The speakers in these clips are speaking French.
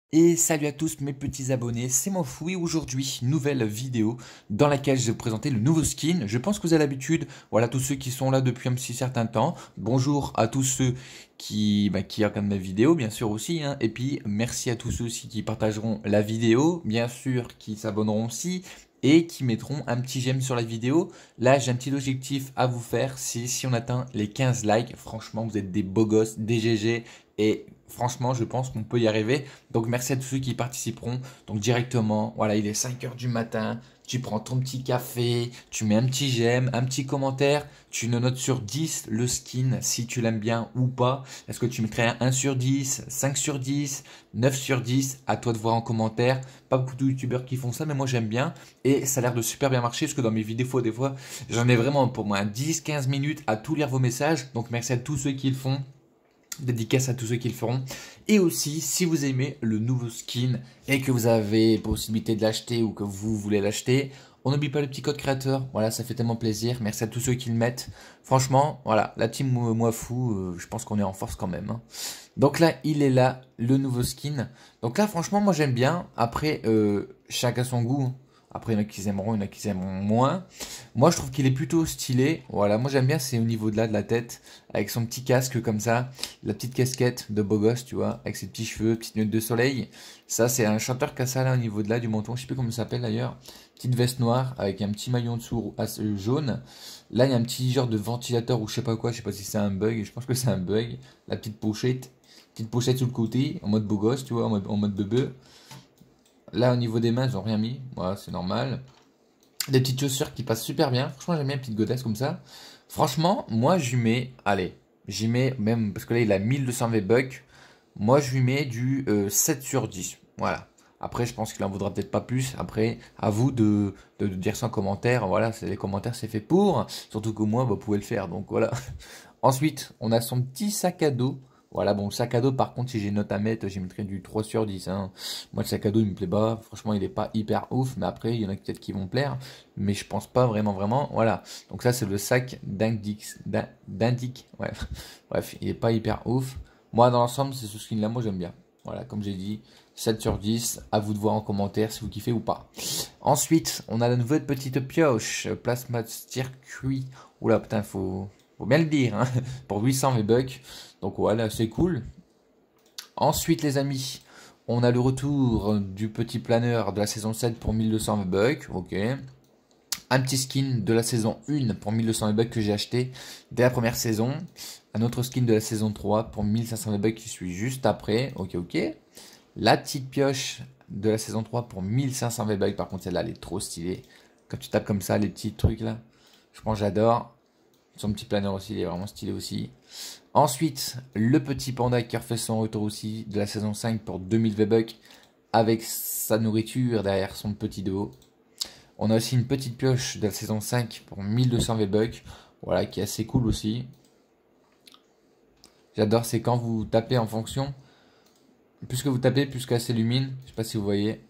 Et salut à tous mes petits abonnés, c'est Mofou et aujourd'hui, nouvelle vidéo dans laquelle je vais vous présenter le nouveau skin. Je pense que vous avez l'habitude, voilà tous ceux qui sont là depuis un petit certain temps. Bonjour à tous ceux qui regardent ma vidéo, bien sûr aussi. Et puis merci à tous ceux aussi qui partageront la vidéo, bien sûr qui s'abonneront aussi et qui mettront un petit j'aime sur la vidéo. Là, j'ai un petit objectif à vous faire, c'est si on atteint les 15 likes, franchement vous êtes des beaux gosses, des GG et franchement je pense qu'on peut y arriver. Donc merci à tous ceux qui y participeront. Donc directement, voilà, il est 5 heures du matin, tu prends ton petit café, tu mets un petit j'aime, un petit commentaire, tu le notes sur 10 le skin si tu l'aimes bien ou pas. Est-ce que tu mettrais un 1 sur 10, 5 sur 10, 9 sur 10? À toi de voir en commentaire. Pas beaucoup de youtubeurs qui font ça, mais moi j'aime bien. Et ça a l'air de super bien marcher parce que dans mes vidéos, des fois, j'en ai vraiment pour moi 10-15 minutes à tout lire vos messages. Donc merci à tous ceux qui le font. Dédicace à tous ceux qui le feront. Et aussi, si vous aimez le nouveau skin et que vous avez possibilité de l'acheter ou que vous voulez l'acheter, on n'oublie pas le petit code créateur. Voilà, ça fait tellement plaisir. Merci à tous ceux qui le mettent. Franchement, voilà, la team moi fou, je pense qu'on est en force quand même. Donc là, il est là, le nouveau skin. Donc là, franchement, moi j'aime bien. Après, chacun son goût. Après, il y en a qui aimeront, il y en a qui aimeront moins. Moi, je trouve qu'il est plutôt stylé. Voilà, moi j'aime bien, c'est au niveau de là, de la tête, avec son petit casque comme ça, la petite casquette de beau gosse, tu vois, avec ses petits cheveux, petite lunettes de soleil. Ça, c'est un chanteur qui a ça là au niveau de là, du menton, je sais plus comment ça s'appelle d'ailleurs. Petite veste noire, avec un petit maillot en dessous jaune. Là, il y a un petit genre de ventilateur ou je sais pas quoi, je sais pas si c'est un bug, je pense que c'est un bug. La petite pochette sur le côté, en mode beau gosse, tu vois, en mode bebeu. Là, au niveau des mains, ils ont rien mis. Voilà, c'est normal. Des petites chaussures qui passent super bien. Franchement, j'aime bien une petite godesse comme ça. Franchement, moi, je lui mets... Allez, j'y mets même... Parce que là, il a 1200 V-Bucks. Moi, je lui mets du 7 sur 10. Voilà. Après, je pense qu'il en vaudra peut-être pas plus. Après, à vous de dire ça en commentaire. Voilà, les commentaires, c'est fait pour. Surtout que moi, vous pouvez le faire. Donc, voilà. Ensuite, on a son petit sac à dos. Voilà, bon, le sac à dos, par contre, si j'ai une note à mettre, j'y mettrais du 3 sur 10. Hein. Moi, le sac à dos, il me plaît pas. Franchement, il est pas hyper ouf. Mais après, il y en a peut-être qui vont plaire. Mais je pense pas vraiment. Voilà. Donc ça, c'est le sac d'Indic. Ouais. Bref, il est pas hyper ouf. Moi, dans l'ensemble, c'est ce skin-là, moi, j'aime bien. Voilà, comme j'ai dit, 7 sur 10. À vous de voir en commentaire si vous kiffez ou pas. Ensuite, on a la nouvelle petite pioche. Plasma circuit. Oula, putain, faut bien le dire, hein, pour 800 V-Bucks. Donc voilà, c'est cool. Ensuite, les amis, on a le retour du petit planeur de la saison 7 pour 1200 V-Bucks. Ok. Un petit skin de la saison 1 pour 1200 V-Bucks que j'ai acheté dès la première saison. Un autre skin de la saison 3 pour 1500 V-Bucks qui suit juste après. Ok, ok. La petite pioche de la saison 3 pour 1500 V-Bucks. Par contre, celle-là, elle est trop stylée. Quand tu tapes comme ça, les petits trucs là. Je pense j'adore. Son petit planeur aussi, il est vraiment stylé aussi. Ensuite, le petit panda qui refait son retour aussi de la saison 5 pour 2000 V-Bucks avec sa nourriture derrière son petit dos. On a aussi une petite pioche de la saison 5 pour 1200 V-Bucks. Voilà, qui est assez cool aussi. J'adore, c'est quand vous tapez en fonction. Plus que vous tapez, plus qu'elle s'illumine. Je sais pas si vous voyez.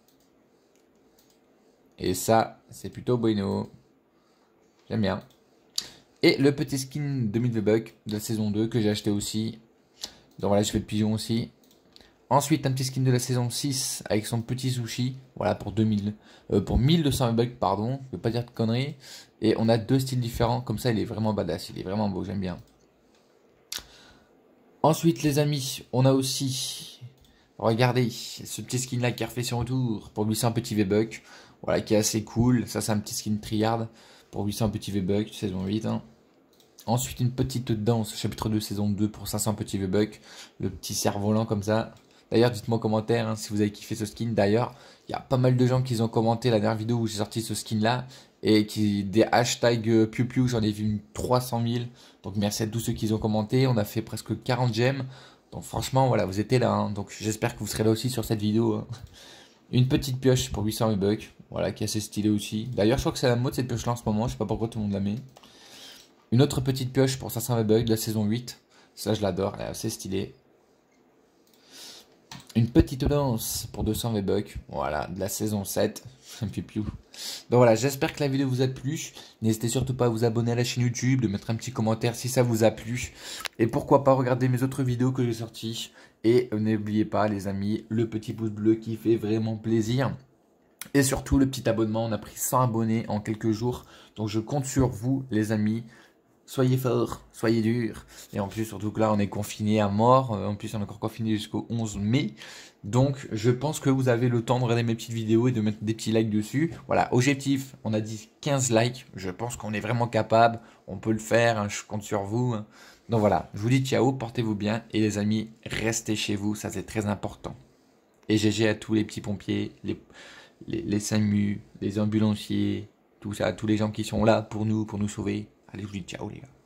Et ça, c'est plutôt bueno. J'aime bien. Et le petit skin 2000 V-Bucks de la saison 2 que j'ai acheté aussi. Donc voilà, je fais le pigeon aussi. Ensuite, un petit skin de la saison 6 avec son petit sushi. Voilà, pour 1200 V-Bucks, pardon. Je ne veux pas dire de conneries. Et on a deux styles différents. Comme ça, il est vraiment badass. Il est vraiment beau, j'aime bien. Ensuite, les amis, on a aussi... Regardez, ce petit skin là qui a refait son retour pour 800 petits V-Bucks. Voilà, qui est assez cool. Ça, c'est un petit skin triard pour 800 petits V-Bucks, saison 8. Hein. Ensuite, une petite danse, chapitre 2, saison 2 pour 500 petits V-Bucks. Le petit cerf-volant comme ça. D'ailleurs, dites-moi en commentaire hein, si vous avez kiffé ce skin. D'ailleurs, il y a pas mal de gens qui ont commenté la dernière vidéo où j'ai sorti ce skin là. Et qui des hashtags piou-piou, j'en ai vu une 300 000. Donc merci à tous ceux qui ont commenté. On a fait presque 40 j'aime. Donc franchement, voilà, vous étiez là. Hein. Donc j'espère que vous serez là aussi sur cette vidéo. Hein. Une petite pioche pour 800 V-Bucks. Voilà, qui est assez stylé aussi. D'ailleurs, je crois que c'est la mode cette pioche là en ce moment. Je sais pas pourquoi tout le monde la met. Une autre petite pioche pour 500 V-Bucks de la saison 8. Ça, je l'adore. Elle est assez stylée. Une petite danse pour 200 V-Bucks. Voilà, de la saison 7. Un piou. Donc voilà, j'espère que la vidéo vous a plu. N'hésitez surtout pas à vous abonner à la chaîne YouTube, de mettre un petit commentaire si ça vous a plu. Et pourquoi pas regarder mes autres vidéos que j'ai sorties. Et n'oubliez pas les amis, le petit pouce bleu qui fait vraiment plaisir. Et surtout le petit abonnement, on a pris 100 abonnés en quelques jours. Donc je compte sur vous les amis. Soyez forts, soyez durs. Et en plus, surtout que là, on est confiné à mort. En plus, on est encore confiné jusqu'au 11 mai. Donc, je pense que vous avez le temps de regarder mes petites vidéos et de mettre des petits likes dessus. Voilà, objectif, on a dit 15 likes. Je pense qu'on est vraiment capable. On peut le faire, hein, je compte sur vous. Hein. Donc voilà, je vous dis ciao, portez-vous bien. Et les amis, restez chez vous, ça c'est très important. Et GG à tous les petits pompiers, les SAMU, les ambulanciers, tout ça, tous les gens qui sont là pour nous sauver. Allez, je vous dis ciao les gars.